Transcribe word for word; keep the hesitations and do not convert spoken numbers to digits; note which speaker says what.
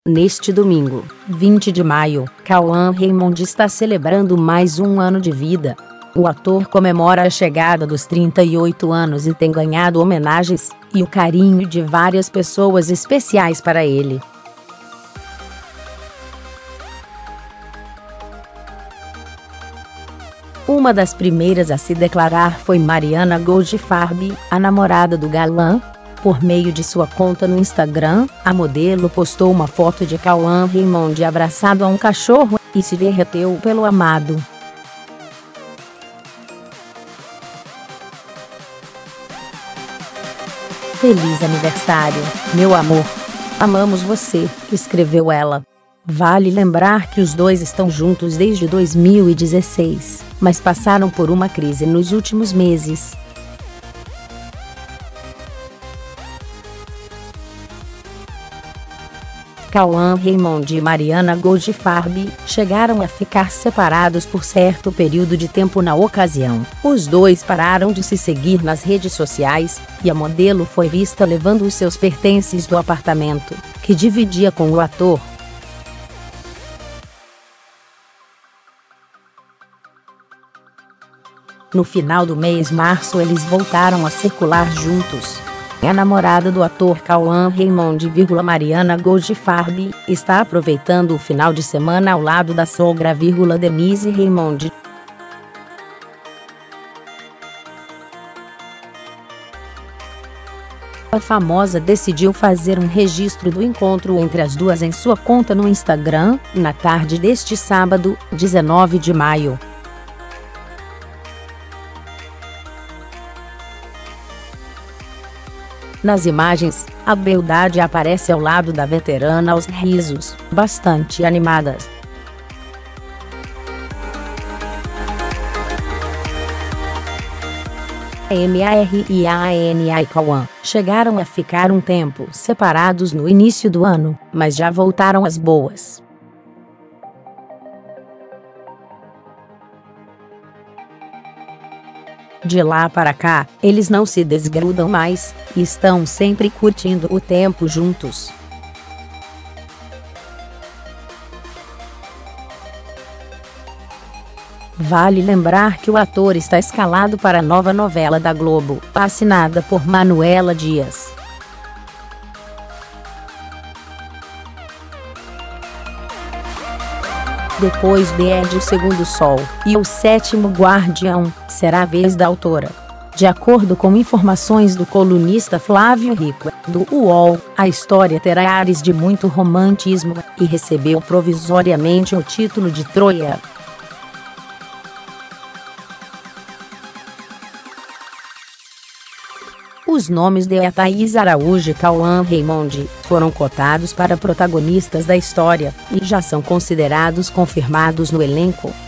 Speaker 1: Neste domingo, vinte de maio, Cauã Raymond está celebrando mais um ano de vida. O ator comemora a chegada dos trinta e oito anos e tem ganhado homenagens e o carinho de várias pessoas especiais para ele. Uma das primeiras a se declarar foi Mariana Goldfarb, a namorada do galã. Por meio de sua conta no Instagram, a modelo postou uma foto de Cauã Raymond abraçado a um cachorro e se derreteu pelo amado. "Feliz aniversário, meu amor. Amamos você", escreveu ela. Vale lembrar que os dois estão juntos desde dois mil e dezesseis, mas passaram por uma crise nos últimos meses. Cauã Raymond e Mariana Goldfarb chegaram a ficar separados por certo período de tempo na ocasião. Os dois pararam de se seguir nas redes sociais, e a modelo foi vista levando os seus pertences do apartamento, que dividia com o ator. No final do mês de março eles voltaram a circular juntos. A namorada do ator Cauã Raymond, Mariana Goldfarb, está aproveitando o final de semana ao lado da sogra, Denise Raymond. A famosa decidiu fazer um registro do encontro entre as duas em sua conta no Instagram, na tarde deste sábado, dezenove de maio. Nas imagens, a beldade aparece ao lado da veterana aos risos, bastante animadas. Mariana e Cauã chegaram a ficar um tempo separados no início do ano, mas já voltaram às boas. De lá para cá, eles não se desgrudam mais, e estão sempre curtindo o tempo juntos. Vale lembrar que o ator está escalado para a nova novela da Globo, assinada por Manuela Dias. Depois de Ed o Segundo Sol e O Sétimo Guardião, será a vez da autora. De acordo com informações do colunista Flávio Rico, do U O L, a história terá ares de muito romantismo, e recebeu provisoriamente o título de Troia. Os nomes de Thaís Araújo e Cauã Raymond foram cotados para protagonistas da história, e já são considerados confirmados no elenco.